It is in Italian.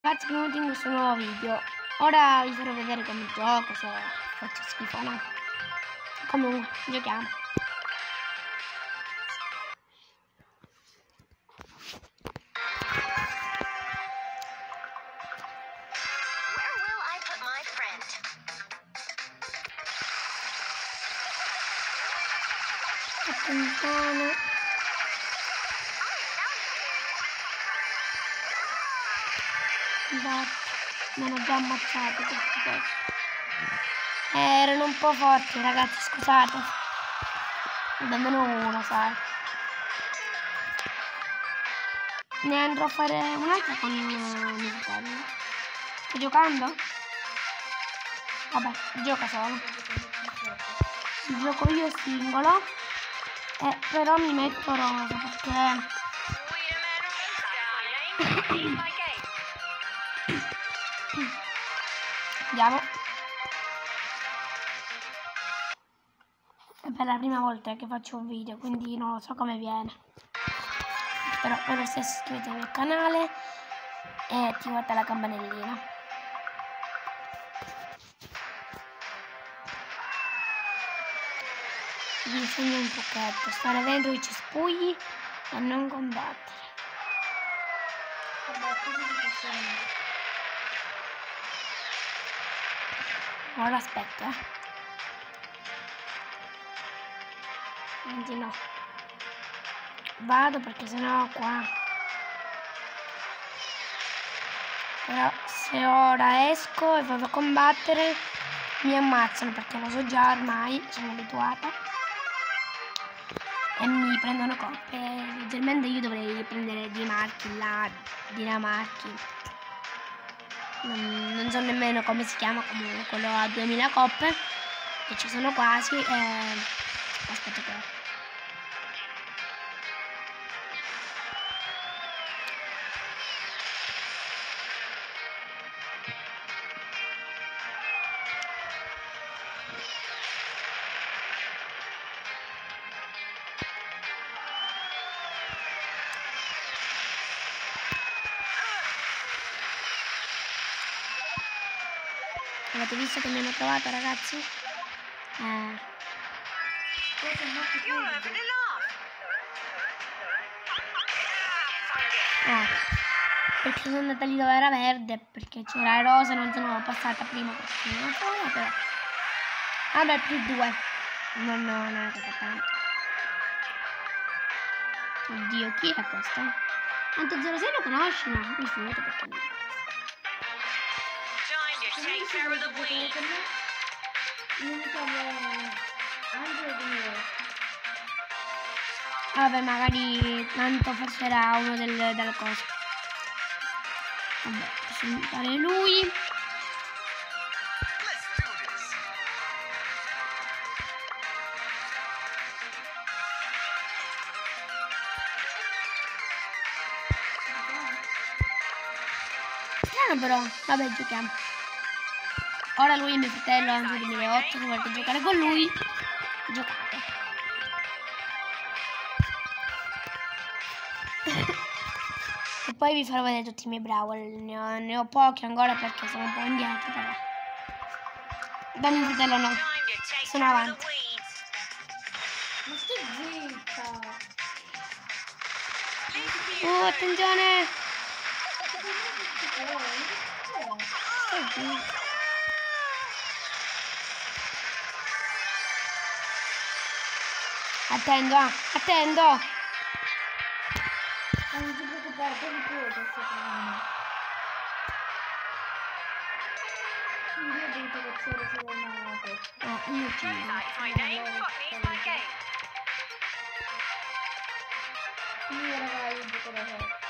Ragazzi, benvenuti in questo nuovo video. Ora vi farò vedere come gioco, se faccio schifo o no. Comunque, giochiamo. Attenzione. Mi hanno già ammazzato questi pezzi. Erano un po' forti, ragazzi, scusate. Dammene uno, sai. Ne andrò a fare un'altra con mio fratello. Stai giocando? Vabbè, gioca solo. Gioco io singolo. Però mi metto rosa perché... Andiamo. È per la prima volta che faccio un video, quindi non lo so come viene. Però per lo stesso iscrivetevi al mio canale e attivate la campanellina. Vi insegno un pochetto. Stare dentro i cespugli e non combattere. Ora aspetto, Quindi no. Vado perché sennò qua. Però se ora esco e vado a combattere mi ammazzano perché lo so già ormai, sono abituata. E mi prendono coppe. Leggermente io dovrei prendere dei marchi là, Dinamarchi. Non so nemmeno come si chiama, comunque quello a 2000 coppe, che ci sono quasi. Aspetta che... Avete visto che mi hanno trovato, ragazzi? Perché sono andata lì dove era verde, perché c'era rosa, non sono passata prima perché non so, però. Vabbè, più 2. Non è stata tanto. Oddio, chi è questo? Tanto 06 lo conosci? No, mi finito perché no. Vabbè, magari tanto forse era uno delle cose. Vabbè, possiamo fare lui. Strano però, vabbè, giochiamo. Ora lui è mio fratello, anche 2008, se volete giocare con lui, giocate. E poi vi farò vedere tutti i miei brawl, ne ho pochi ancora perché sono un po' indietro, però. Da mio fratello no, sono avanti. Ma stai zitta! Attenzione! Stai zitta. Attendo, attendo! Non ti preoccupare, poi riposa secondo me. Io ho detto che c'era solo una testa. Io ci Io raga, io gioco da te.